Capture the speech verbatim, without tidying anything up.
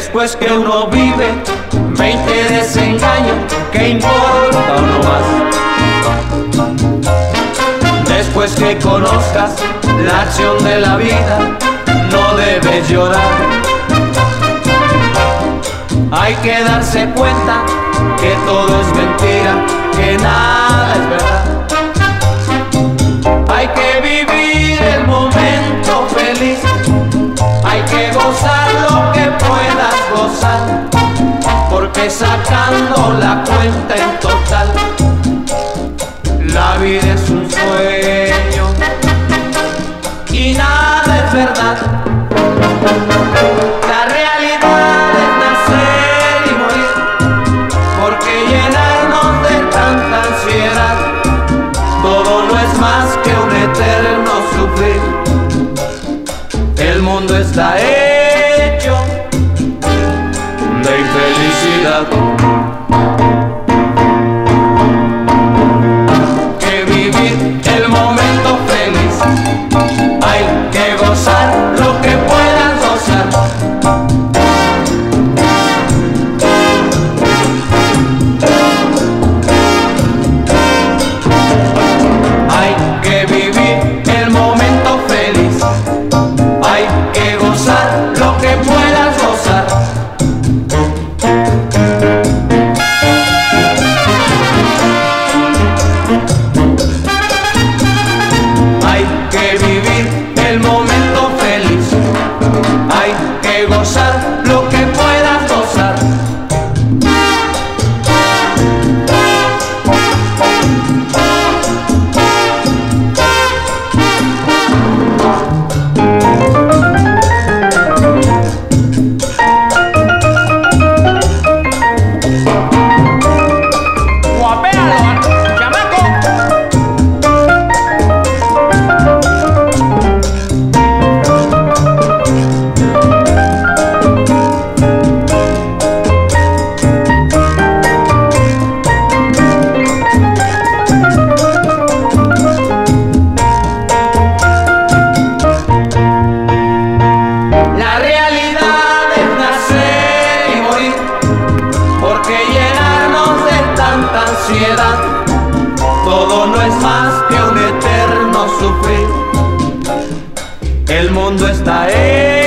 Después que uno vive veinte desengaños, ¿qué importa uno más? Después que conozcas la acción de la vida, no debes llorar. Hay que darse cuenta que todo es mentira, que nada es verdad. Hay que vivir el momento feliz, hay que gozar lo que puedas gozar, porque sacando la cuenta en total, la vida es un sueño y nada es verdad. La realidad es nacer y morir, porque llenarnos de tanta ansiedad, todo no es más que un eterno sufrir. El mundo está hecho de infelicidad. Que vivir el momento feliz, hay que gozar lo que puedas gozar. Hay que vivir el momento feliz, hay que gozar lo que puedas gozar. Hay que vivir el momento feliz, hay que gozar lo que puedas gozar. Todo no es más que un eterno sufrir. El mundo está hecho